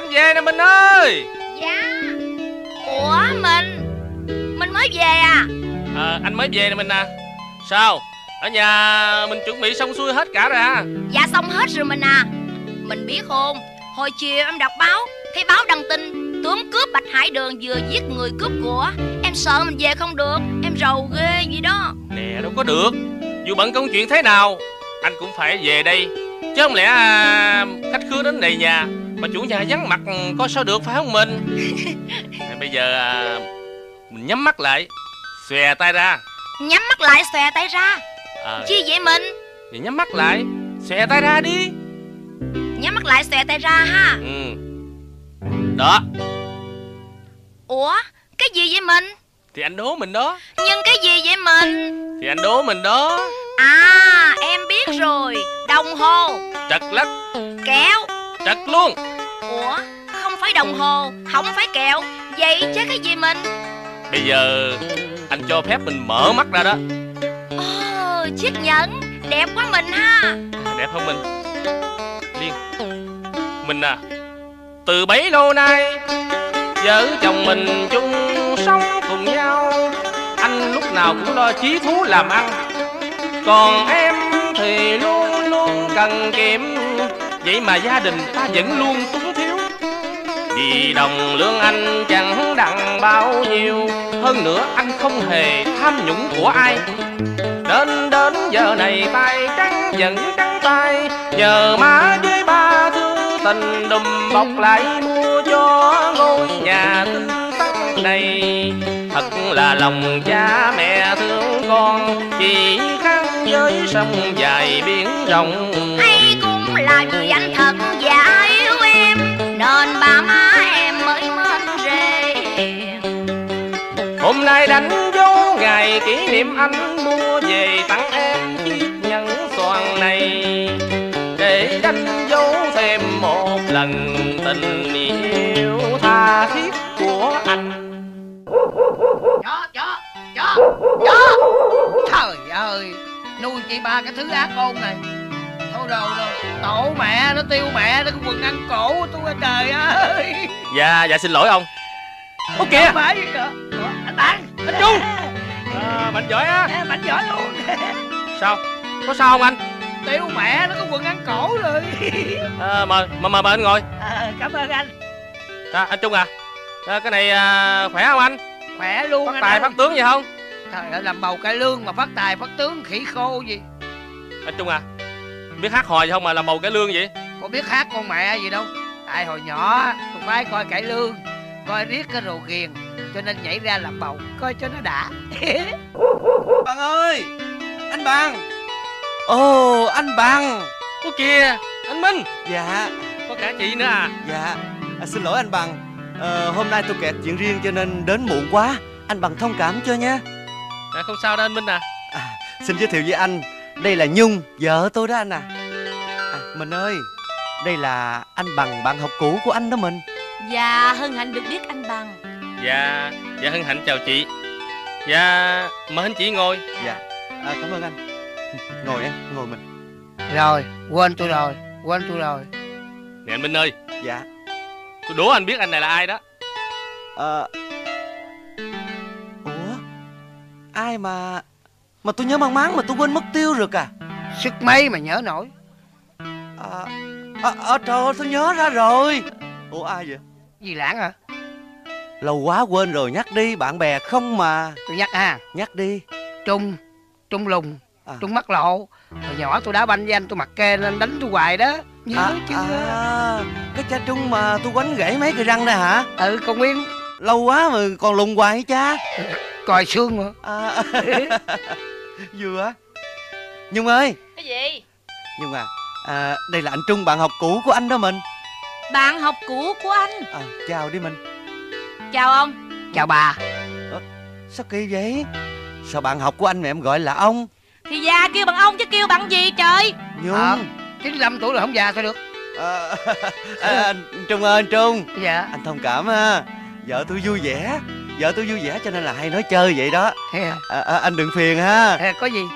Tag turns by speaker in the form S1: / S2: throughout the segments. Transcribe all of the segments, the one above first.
S1: về nè Minh ơi.
S2: Dạ. Ủa Mình mới về à?
S1: Anh mới về nè Minh à. Sao? Ở nhà mình chuẩn bị xong xuôi hết cả rồi à?
S2: Dạ xong hết rồi mình à. Mình biết không, hồi chiều em đọc báo, thấy báo đăng tin tướng cướp Bạch Hải Đường vừa giết người cướp của. Em sợ mình về không được, em rầu ghê gì đó.
S1: Nè đâu có được. Dù bận công chuyện thế nào anh cũng phải về đây. Chứ không lẽ khách khứa đến đầy nhà mà chủ nhà vắng mặt coi sao được, phải không mình? Bây giờ mình nhắm mắt lại, xòe tay ra.
S2: Nhắm mắt lại xòe tay ra? Chi vậy mình?
S1: Thì nhắm mắt lại, xòe tay ra đi.
S2: Nhắm mắt lại xòe tay ra ha.
S1: Đó.
S2: Ủa, cái gì vậy mình?
S1: Thì anh đố mình đó.
S2: Nhưng cái gì vậy mình?
S1: Thì anh đố mình đó.
S2: À, em biết rồi. Đồng hồ.
S1: Trật lắc.
S2: Kẹo.
S1: Trật luôn.
S2: Ủa, không phải đồng hồ, không phải kẹo. Vậy chứ cái gì mình?
S1: Bây giờ anh cho phép mình mở mắt ra đó.
S2: Ồ, chiếc nhẫn. Đẹp quá mình ha.
S1: Đẹp không mình? Liên. Mình à, từ bấy lâu nay vợ chồng mình chung sống cùng nhau. Anh lúc nào cũng lo chí thú làm ăn, còn em thì luôn luôn cần kiệm. Vậy mà gia đình ta vẫn luôn túng thiếu. Vì đồng lương anh chẳng đặng bao nhiêu. Hơn nữa anh không hề tham nhũng của ai. Đến giờ này tay trắng vẫn trắng tay. Nhờ má với ba thư tình đùm bọc lại mua cho ngôi nhà tinh tắc này. Thật là lòng cha mẹ thương con, chỉ khác với sông dài biển rộng.
S2: Hay cũng là người anh thật giả yêu em, nên ba má em mới mến rề.
S1: Hôm nay đánh dấu ngày kỷ niệm, anh mua về tặng em chiếc nhẫn xoàn này, để đánh dấu thêm một lần tình yêu tha thiết của anh.
S3: Chó. Trời ơi, nuôi chị ba cái thứ ác ôn này. Thôi rồi, tổ mẹ nó tiêu mẹ nó, cái quần ăn cổ của tôi. Trời ơi.
S1: Dạ xin lỗi ông. Ô kìa,
S3: anh Bằng,
S1: anh Trung. Mạnh giỏi á.
S3: Mạnh giỏi luôn.
S1: Sao? Có sao không anh?
S3: Tiêu mẹ nó, cái quần ăn cổ rồi.
S1: Mời anh ngồi.
S3: Cảm ơn anh.
S1: Anh Trung à, cái này khỏe không anh?
S3: Khỏe luôn.
S1: Phát tài phát tướng gì không?
S3: Trời ơi, làm bầu cải lương mà phát tài phát tướng khỉ khô gì.
S1: Anh Trung à, biết hát hò gì không mà làm bầu cải lương vậy?
S3: Có biết hát con mẹ gì đâu. Tại hồi nhỏ tôi phải coi cải lương, coi riết cái rồ ghiền, cho nên nhảy ra làm bầu coi cho nó đã.
S4: Bằng ơi, anh Bằng. Ồ, anh Bằng.
S1: Ủa kìa, anh Minh.
S4: Dạ.
S1: Có cả chị nữa à?
S4: Dạ. Xin lỗi anh Bằng, hôm nay tôi kẹt chuyện riêng cho nên đến muộn quá. Anh Bằng thông cảm cho nha.
S1: Không sao đâu anh Minh à.
S4: Xin giới thiệu với anh, đây là Nhung, vợ tôi đó anh à. Mình ơi, đây là anh Bằng, bạn học cũ của anh đó mình.
S2: Dạ, hân hạnh được biết anh Bằng.
S1: Dạ hân hạnh chào chị. Dạ, mời anh chị ngồi.
S4: Dạ, cảm ơn anh. Ngồi em, ngồi mình.
S3: Rồi, quên tôi rồi.
S1: Nè anh Minh ơi.
S4: Dạ.
S1: Tôi đố anh biết anh này là ai đó.
S4: Ủa, ai mà tôi nhớ mang máng mà tôi quên mất tiêu rồi à?
S3: Sức mấy mà nhớ nổi.
S4: Trời ơi, tôi nhớ ra rồi. Ủa ai vậy?
S3: Dì Lãng hả?
S4: Lâu quá quên rồi, nhắc đi, bạn bè không mà.
S3: Tôi nhắc ha.
S4: Nhắc đi.
S3: Trung Lùng, Trung Mắt Lộ. Hồi nhỏ tôi đá banh với anh, tôi mặc kê nên đánh tôi hoài đó. Nhớ chứ.
S4: Cái cha Trung mà tôi quánh gãy mấy cái răng đây hả?
S3: Con Nguyên.
S4: Lâu quá mà còn lùng hoài hả cha?
S3: Còi xương mà.
S4: Vừa. Nhung ơi.
S2: Cái gì?
S4: Nhung đây là anh Trung, bạn học cũ của anh đó mình.
S2: Bạn học cũ của anh?
S4: Chào đi mình.
S2: Chào ông.
S3: Chào bà.
S4: Sao kỳ vậy? Sao bạn học của anh mà em gọi là ông?
S2: Thì già kêu bằng ông chứ kêu bằng gì trời?
S4: Nhung.
S3: 95 tuổi là không già sao được.
S4: Anh Trung ơi, anh Trung.
S3: Dạ.
S4: Anh thông cảm ha. Vợ tôi vui vẻ cho nên là hay nói chơi vậy đó. Anh đừng phiền ha.
S3: Có gì?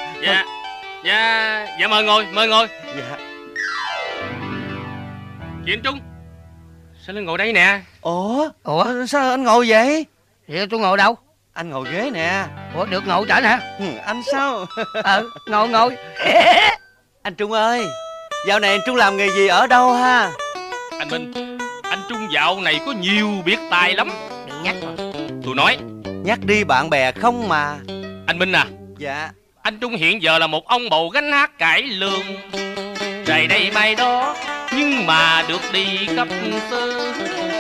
S1: Dạ mời ngồi.
S4: Dạ.
S1: Chị anh Trung, Sao Linh ngồi đây nè?
S4: Ủa sao anh ngồi vậy?
S3: Vậy tôi ngồi đâu?
S4: Anh ngồi ghế nè.
S3: Ủa được ngồi trển hả?
S4: Anh sao?
S3: Ngồi.
S4: Anh Trung ơi, dạo này anh Trung làm nghề gì ở đâu ha?
S1: Anh Minh, anh Trung dạo này có nhiều biệt tài lắm.
S3: Đừng nhắc mà.
S1: Tôi nói.
S4: Nhắc đi bạn bè không mà.
S1: Anh Minh à.
S4: Dạ.
S1: Anh Trung hiện giờ là một ông bầu gánh hát cải lương, rày đây mai đó, nhưng mà được đi cấp tư.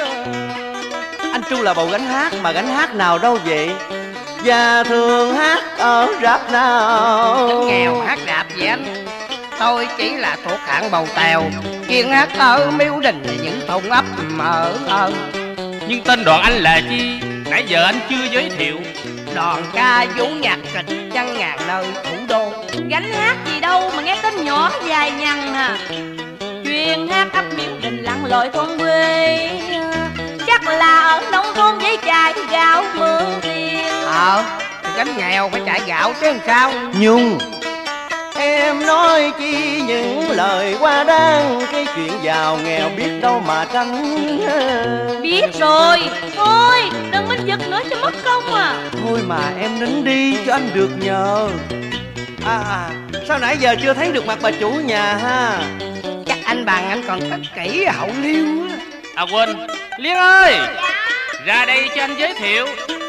S4: Anh Trung là bầu gánh hát, mà gánh hát nào đâu vậy? Và thường hát ở rạp nào?
S3: Tính nghèo hát rạp gì anh? Tôi chỉ là thuộc hạng bầu tèo, chuyên hát ở Miếu Đình những thôn ấp ở.
S1: Nhưng tên đoàn anh là chi? Nãy giờ anh chưa giới thiệu.
S3: Đoàn ca vũ nhạc kịch trăm ngàn nơi thủ đô.
S2: Gánh hát gì đâu mà nghe tên nhỏ dài nhằng à. Chuyên hát ấp Miếu Đình lặn lội thôn quê, chắc là ở nông thôn với chài gạo mượn tiền.
S3: Gánh nghèo phải chạy gạo chứ làm sao.
S4: Nhung, em nói chi những lời quá đáng, cái chuyện giàu nghèo biết đâu mà tránh.
S2: Biết rồi, thôi đừng minh giật nữa cho mất công à.
S4: Thôi mà em nín đi cho anh được nhờ. Sao nãy giờ chưa thấy được mặt bà chủ nhà ha?
S3: Chắc anh Bằng anh còn tất kỹ hậu liêu á.
S1: À quên, Liên ơi, ra đây cho anh giới thiệu.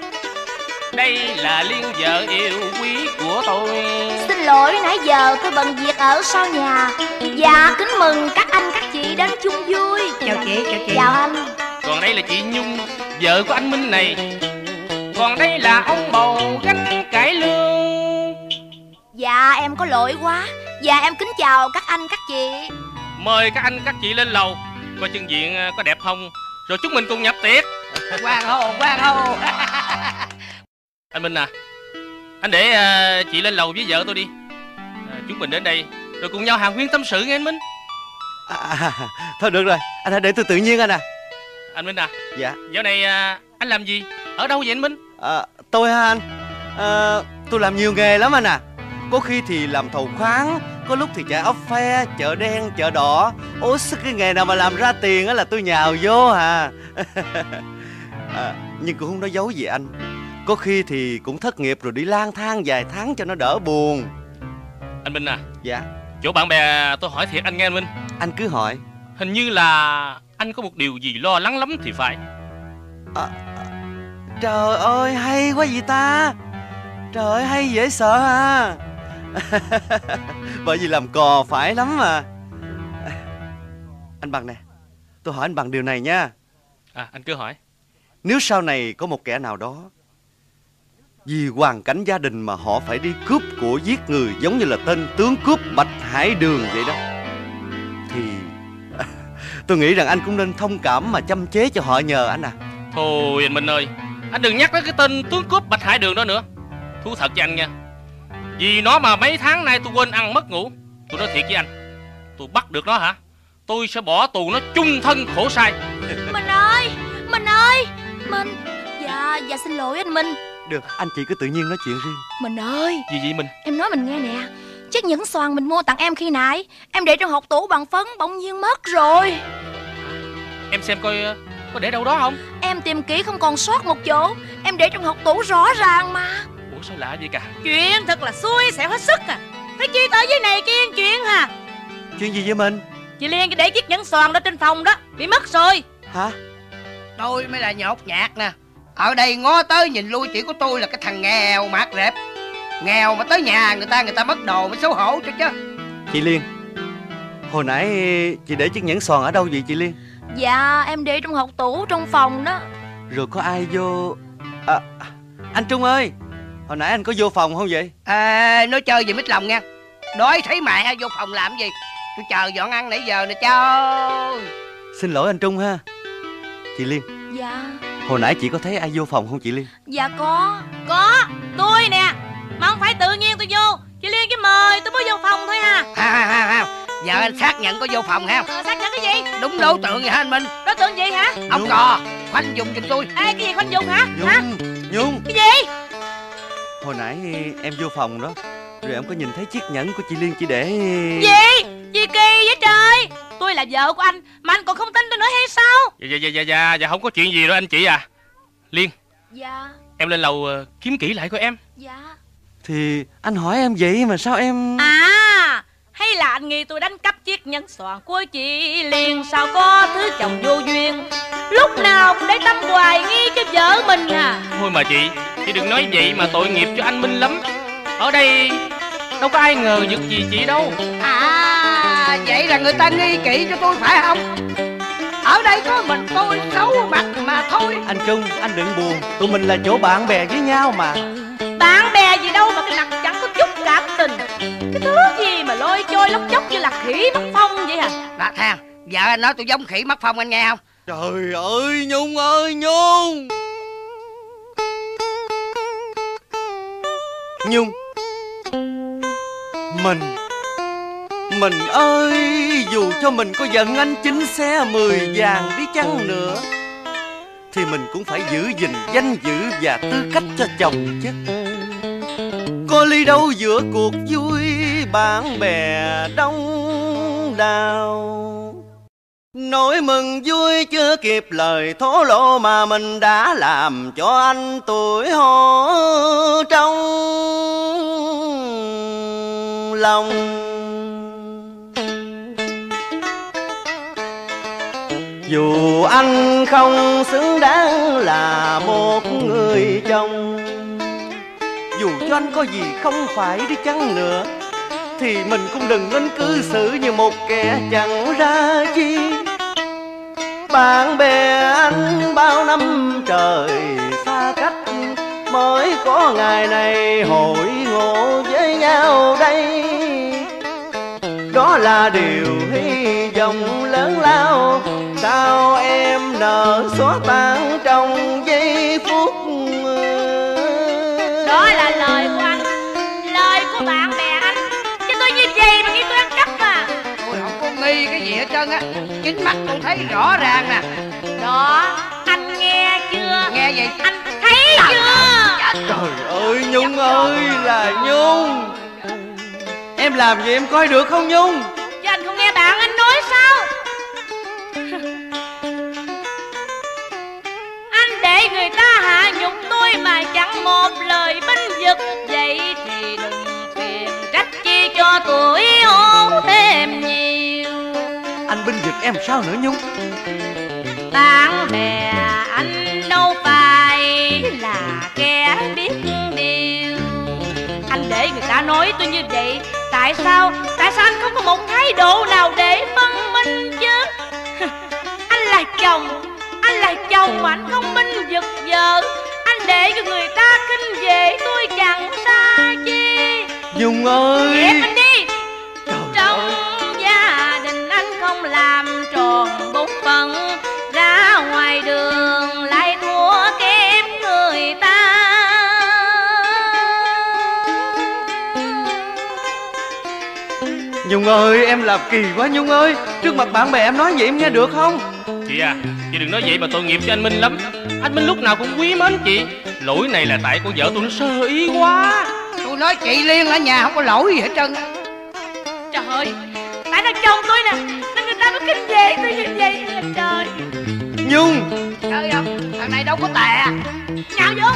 S1: Đây là Liên vợ yêu quý của tôi.
S2: Xin lỗi nãy giờ tôi bận việc ở sau nhà. Dạ kính mừng các anh các chị đến chung vui.
S3: Chào chị.
S2: Chào anh.
S1: Còn đây là chị Nhung, vợ của anh Minh này. Còn đây là ông bầu gánh cải lương.
S2: Dạ em có lỗi quá. Dạ em kính chào các anh các chị.
S1: Mời các anh các chị lên lầu coi chân diện có đẹp không, rồi chúng mình cùng nhập tiệc.
S3: Quang hô.
S1: Anh Minh à, anh để chị lên lầu với vợ tôi đi. Chúng mình đến đây rồi cùng nhau hàn huyên tâm sự nghe anh Minh.
S4: Thôi được rồi, anh hãy để tôi tự nhiên anh à.
S1: Anh Minh à.
S4: Dạ.
S1: Dạo này anh làm gì, ở đâu vậy anh Minh?
S4: Tôi hả anh? Tôi làm nhiều nghề lắm anh à. Có khi thì làm thầu khoáng, có lúc thì chạy ốc phe, chợ đen, chợ đỏ. Ôi cái nghề nào mà làm ra tiền á là tôi nhào vô à. Nhưng cũng không nói giấu gì anh. Có khi thì cũng thất nghiệp rồi đi lang thang vài tháng cho nó đỡ buồn.
S1: Anh Minh à.
S4: Dạ.
S1: Chỗ bạn bè tôi hỏi thiệt anh nghe anh Minh.
S4: Anh cứ hỏi.
S1: Hình như là anh có một điều gì lo lắng lắm thì phải.
S4: Trời ơi hay quá vậy ta. Trời ơi hay dễ sợ ha. Bởi vì làm cò phải lắm mà. Anh Bằng nè, tôi hỏi anh Bằng điều này nha.
S1: Anh cứ hỏi.
S4: Nếu sau này có một kẻ nào đó vì hoàn cảnh gia đình mà họ phải đi cướp của giết người, giống như là tên tướng cướp Bạch Hải Đường vậy đó, thì tôi nghĩ rằng anh cũng nên thông cảm mà chăm chế cho họ nhờ anh à.
S1: Thôi anh Minh ơi, anh đừng nhắc tới cái tên tướng cướp Bạch Hải Đường đó nữa. Thú thật với anh nha, vì nó mà mấy tháng nay tôi quên ăn mất ngủ. Tôi nói thiệt với anh, tôi bắt được nó hả, tôi sẽ bỏ tù nó chung thân khổ sai.
S2: Minh ơi, Minh. Dạ xin lỗi anh Minh.
S4: Được, anh chị cứ tự nhiên nói chuyện riêng.
S2: Minh ơi.
S1: Gì vậy Minh?
S2: Em nói mình nghe nè. Chiếc nhẫn xoàn mình mua tặng em khi nãy, em để trong hộp tủ bằng phấn bỗng nhiên mất rồi.
S1: Em xem coi có để đâu đó không?
S2: Em tìm kỹ không còn sót một chỗ. Em để trong hộp tủ rõ ràng mà.
S1: Ủa sao lạ vậy cả?
S5: Chuyện thật là xui xẻo hết sức à. Phải chi tới dưới này kia chuyện hả?
S4: Chuyện gì với mình?
S5: Chị Liên để chiếc nhẫn xoàn đó trên phòng đó, bị mất rồi.
S4: Hả?
S3: Tôi mới là nhột nhạt nè. Ở đây ngó tới nhìn lui chỉ có tôi là cái thằng nghèo mạt rệp. Nghèo mà tới nhà người ta mất đồ mới xấu hổ cho chứ.
S4: Chị Liên, hồi nãy chị để chiếc nhẫn xoàn ở đâu vậy chị Liên?
S2: Dạ em để trong hộp tủ trong phòng đó.
S4: Rồi có ai vô... anh Trung ơi, hồi nãy anh có vô phòng không vậy?
S3: Nói chơi gì mít lòng nha. Đói thấy mẹ vô phòng làm gì. Tôi chờ dọn ăn nãy giờ nè trời.
S4: Xin lỗi anh Trung ha. Chị Liên.
S2: Dạ.
S4: Hồi nãy chị có thấy ai vô phòng không chị Liên?
S2: Dạ có,
S5: tôi nè. Mà không phải tự nhiên tôi vô. Chị Liên cái mời tôi mới vô phòng thôi ha.
S3: Giờ anh xác nhận có vô phòng ha.
S5: Xác nhận cái gì?
S3: Đúng đối tượng vậy hả anh Minh?
S5: Đối tượng gì hả?
S3: Ông cò khoanh dùng giùm tôi.
S5: Ê cái gì khoanh dùng hả?
S4: Nhung.
S5: Cái gì?
S4: Hồi nãy em vô phòng đó, rồi em có nhìn thấy chiếc nhẫn của chị Liên chị để...
S5: Gì? Gì kỳ vậy trời? tôi là vợ của anh mà anh còn không tin tôi nữa hay sao?
S1: Dạ không có chuyện gì đâu anh chị à. Liên,
S2: Dạ.
S1: em lên lầu kiếm kỹ lại của em.
S2: Dạ.
S4: Thì anh hỏi em vậy mà sao em...
S5: À, hay là anh nghi tôi đánh cắp chiếc nhẫn xoàn của chị Liên? Sao có thứ chồng vô duyên, lúc nào cũng để tâm hoài nghi cho vợ mình à.
S1: Thôi mà chị đừng nói vậy mà tội nghiệp cho anh Minh lắm. Ở đây đâu có ai ngờ vực gì chị đâu.
S3: À, vậy là người ta nghi kỹ cho tôi phải không? Ở đây có mình tôi xấu mặt mà thôi.
S4: Anh Trung, anh đừng buồn, tụi mình là chỗ bạn bè với nhau mà.
S5: Bạn bè gì đâu mà cái mặt chẳng có chút cảm tình. Cái thứ gì mà lôi trôi lóc chóc như là khỉ mất phong vậy hả?
S3: Bà Thang, vợ anh nói tôi giống khỉ mất phong, anh nghe không?
S4: Trời ơi Nhung ơi Nhung. Nhung, mình ơi, dù cho mình có giận anh 9 xe 10 vàng đi chăng nữa thì mình cũng phải giữ gìn danh dự và tư cách cho chồng chứ. Có ly đâu giữa cuộc vui bạn bè đông đào. Nỗi mừng vui chưa kịp lời thổ lộ mà mình đã làm cho anh tủi hổ trong lòng. Dù anh không xứng đáng là một người chồng, dù cho anh có gì không phải đi chăng nữa thì mình cũng đừng nên cư xử như một kẻ chẳng ra chi. Bạn bè anh bao năm trời xa cách, mới có ngày này hội ngộ với nhau đây. Đó là điều hy vọng lớn lao, sao em nỡ xóa tan trong giây phút.
S5: Đó là lời của anh, lời của bạn bè anh, chứ tôi như vậy mà nghĩ tôi ăn cắp à.
S3: Tôi không có nghi cái gì hết trơn á, chính mắt tôi thấy rõ ràng nè.
S5: Đó, anh nghe chưa?
S3: Nghe gì?
S5: Anh thấy chưa?
S4: Trời ơi Nhung ơi là Nhung, em làm gì em coi được không Nhung?
S5: Chứ anh không nghe bạn anh nói sao? Anh để người ta hạ nhục tôi mà chẳng một lời bênh vực, vậy thì đừng phiền trách chi cho tuổi hổ thêm nhiều.
S4: Anh binh vực em sao nữa Nhung?
S5: Bạn bè anh đâu phải là kẻ biết điều. Anh để người ta nói tôi như vậy, tại sao anh không có một thái độ nào để phân minh chứ? Anh là chồng mà anh không binh vực vợ, anh để cho người ta khinh dễ tôi chẳng xa chi.
S4: Nhung ơi,
S5: Dẹp anh đi. Trong gia đình anh không làm tròn bổn phận, ra ngoài đường lại thua kém người ta.
S4: Nhung ơi, em làm kỳ quá Nhung ơi. Trước mặt bạn bè em nói vậy em nghe được không?
S1: Chị à, chị đừng nói vậy mà tội nghiệp cho anh Minh lắm. Anh Minh lúc nào cũng quý mến chị. Lỗi này là tại con vợ tôi nó sơ ý quá.
S3: Tôi nói chị Liên ở nhà không có lỗi gì hết trơn.
S5: Trời ơi, tại là chồng tôi nè, nên người ta mới khinh về tôi như vậy. Trời.
S4: Nhung,
S3: Trời ơi, thằng này đâu có tè.
S5: Nhào vô.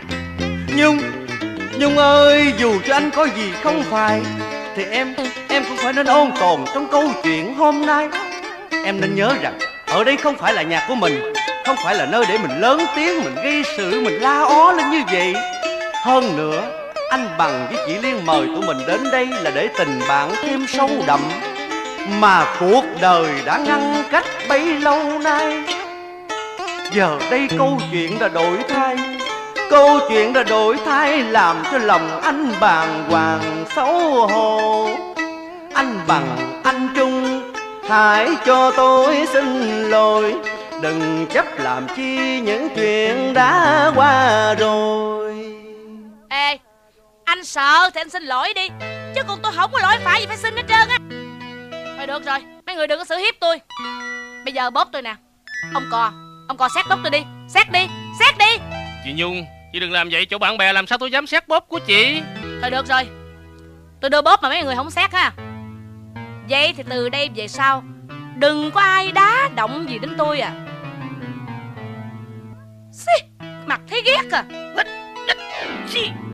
S4: Nhung ơi, dù cho anh có gì không phải thì em cũng phải nên ôn tồn trong câu chuyện hôm nay. Em nên nhớ rằng ở đây không phải là nhà của mình, không phải là nơi để mình lớn tiếng, mình gây sự, mình la ó lên như vậy. Hơn nữa, anh Bằng với chị Liên mời tụi mình đến đây là để tình bạn thêm sâu đậm, mà cuộc đời đã ngăn cách bấy lâu nay. Giờ đây câu chuyện đã đổi thay, câu chuyện đã đổi thay, làm cho lòng anh bàng hoàng xấu hổ. Anh Bằng, anh Trung, hãy cho tôi xin lỗi, đừng chấp làm chi những chuyện đã qua rồi.
S5: Ê, anh sợ thì anh xin lỗi đi, chứ còn tôi không có lỗi phải gì phải xin hết trơn á. Thôi được rồi, mấy người đừng có xử hiếp tôi. Bây giờ bóp tôi nè. Ông cò xét bóp tôi đi. Xét đi.
S1: Chị Nhung, chị đừng làm vậy, chỗ bạn bè làm sao tôi dám xét bóp của chị.
S5: Thôi được rồi, tôi đưa bóp mà mấy người không xét ha. Vậy thì từ đây về sau đừng có ai đá động gì đến tôi à. Xí, mặt thấy ghét à. Xí.